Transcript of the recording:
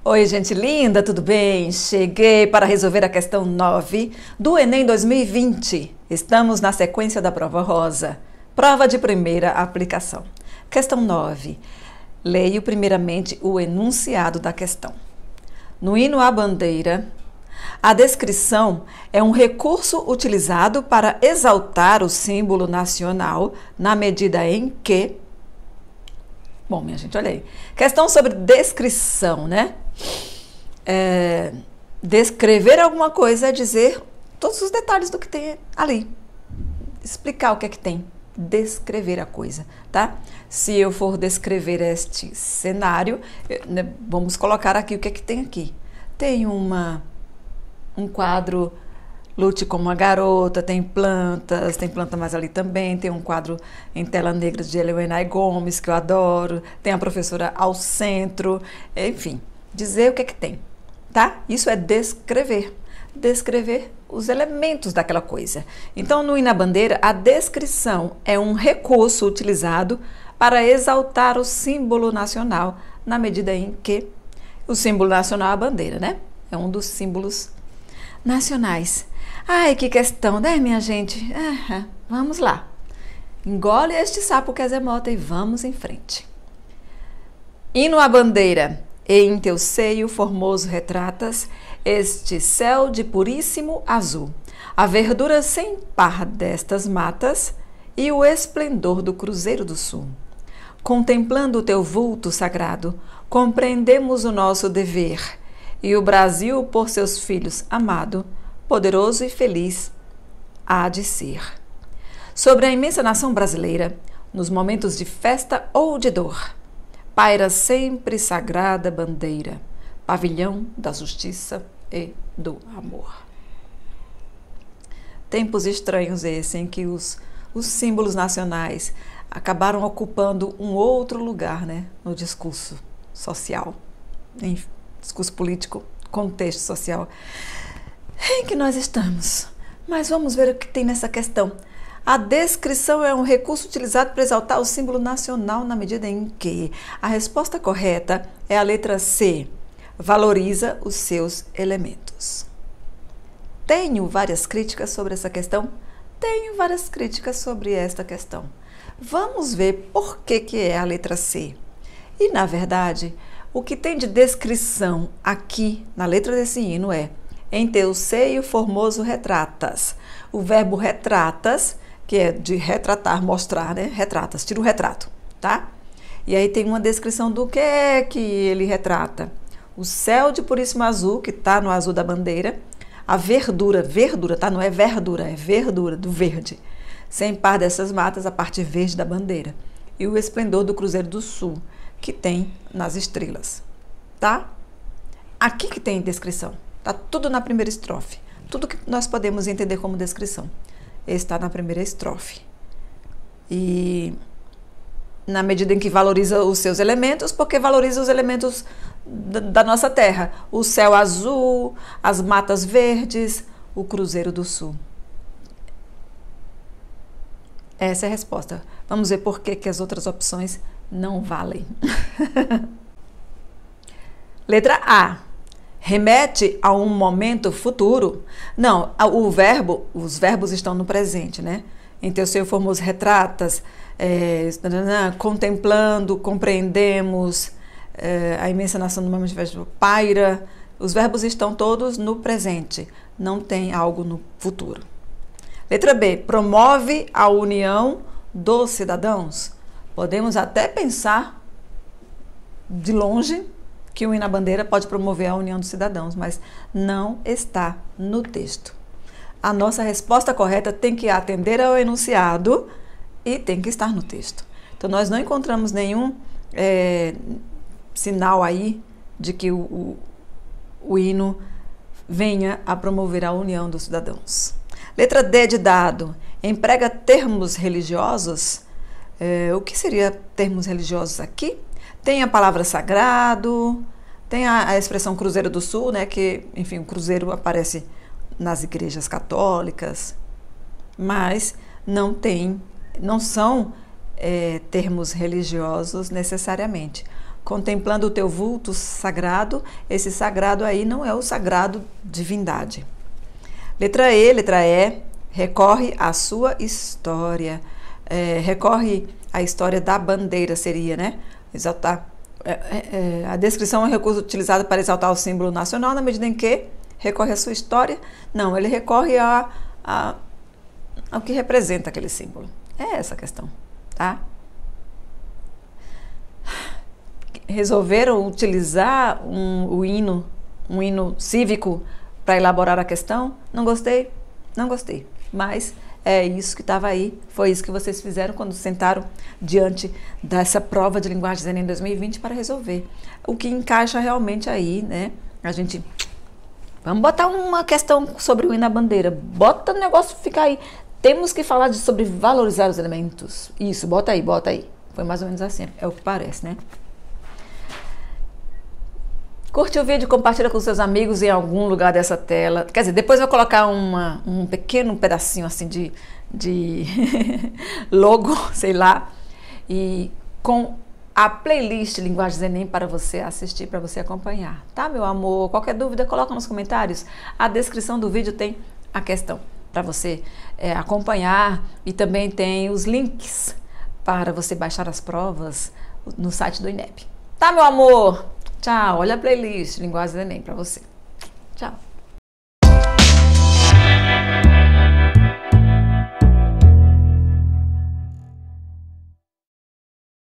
Oi, gente linda, tudo bem? Cheguei para resolver a questão 9 do Enem 2020. Estamos na sequência da prova rosa. Prova de primeira aplicação. Questão 9. Leio primeiramente o enunciado da questão. No hino à bandeira, a descrição é um recurso utilizado para exaltar o símbolo nacional na medida em que... Bom, minha gente, olha aí. Questão sobre descrição, né? Descrever alguma coisa é dizer todos os detalhes do que tem ali. Explicar o que é que tem. Descrever a coisa, tá? Se eu for descrever este cenário, vamos colocar aqui o que é que tem aqui. Tem um quadro Lute como uma garota, tem planta mais ali também, tem um quadro em tela negra de Helena Gomes, que eu adoro, tem a professora ao centro, enfim, dizer o que é que tem, tá? Isso é descrever os elementos daquela coisa. Então, no hino à bandeira, a descrição é um recurso utilizado para exaltar o símbolo nacional, na medida em que o símbolo nacional é a bandeira, né? É um dos símbolos nacionais. Ai, que questão, né, minha gente? Vamos lá. Engole este sapo que é Zemota e vamos em frente. Hino à bandeira. E em teu seio formoso retratas este céu de puríssimo azul, a verdura sem par destas matas e o esplendor do Cruzeiro do Sul. Contemplando o teu vulto sagrado, compreendemos o nosso dever e o Brasil por seus filhos amado, poderoso e feliz há de ser. Sobre a imensa nação brasileira, nos momentos de festa ou de dor, paira sempre sagrada bandeira, pavilhão da justiça e do amor. Tempos estranhos esse em que os símbolos nacionais acabaram ocupando um outro lugar, né, no discurso social, em discurso político, contexto social em que nós estamos. Mas vamos ver o que tem nessa questão. A descrição é um recurso utilizado para exaltar o símbolo nacional na medida em que a resposta correta é a letra C. Valoriza os seus elementos. Tenho várias críticas sobre essa questão. Tenho várias críticas sobre esta questão. Vamos ver por que é a letra C. E, na verdade, o que tem de descrição aqui na letra desse hino é: em teu seio formoso retratas. O verbo retratas, que é de retratar, mostrar, né? Retratas, tira o retrato, tá? E aí tem uma descrição do que é que ele retrata. O céu de puríssimo azul, que está no azul da bandeira. A verdura, tá? Não é verdura, é verdura, do verde. Sem par dessas matas, a parte verde da bandeira. E o esplendor do Cruzeiro do Sul, que tem nas estrelas, tá? Aqui que tem descrição. Tá tudo na primeira estrofe. Tudo que nós podemos entender como descrição está na primeira estrofe. E na medida em que valoriza os seus elementos, porque valoriza os elementos da nossa terra. O céu azul, as matas verdes, o Cruzeiro do Sul. Essa é a resposta. Vamos ver por que as outras opções não valem. Letra A. Remete a um momento futuro? Não, os verbos estão no presente, né? Em teu seio formoso retratas, contemplando, compreendemos, a imensa nação do mamífero paira. Os verbos estão todos no presente, não tem algo no futuro. Letra B, promove a união dos cidadãos? Podemos até pensar de longe que o hino à bandeira pode promover a união dos cidadãos, mas não está no texto. A nossa resposta correta tem que atender ao enunciado e tem que estar no texto. Então, nós não encontramos nenhum sinal aí de que o hino venha a promover a união dos cidadãos. Letra D de dado. Emprega termos religiosos? O que seria termos religiosos aqui? Tem a palavra sagrado, tem a expressão Cruzeiro do Sul, né, que, enfim, o cruzeiro aparece nas igrejas católicas, mas não são termos religiosos necessariamente. contemplando o teu vulto sagrado. Esse sagrado aí não é o sagrado divindade. Letra E, recorre à sua história. Recorre à história da bandeira, seria, né? Exaltar. A descrição é um recurso utilizado para exaltar o símbolo nacional, na medida em que recorre à sua história. Não, ele recorre ao que representa aquele símbolo. É essa a questão, tá? Resolveram utilizar um hino cívico para elaborar a questão? Não gostei? Não gostei. Mas é isso que estava aí, foi isso que vocês fizeram quando sentaram diante dessa prova de linguagens Enem 2020 para resolver. O que encaixa realmente aí, né? Vamos botar uma questão sobre o hino à bandeira. Bota o negócio ficar aí. Temos que falar sobre valorizar os elementos. Isso, bota aí, bota aí. Foi mais ou menos assim, é o que parece, né? Curte o vídeo, compartilha com seus amigos em algum lugar dessa tela. Quer dizer, depois eu vou colocar um pequeno pedacinho assim de logo, sei lá, e com a playlist Linguagens Enem para você assistir, para você acompanhar, tá, meu amor? Qualquer dúvida, coloca nos comentários. A descrição do vídeo tem a questão para você acompanhar e também tem os links para você baixar as provas no site do INEP. Tá, meu amor? Tchau, olha a playlist Linguagens Enem para você. Tchau.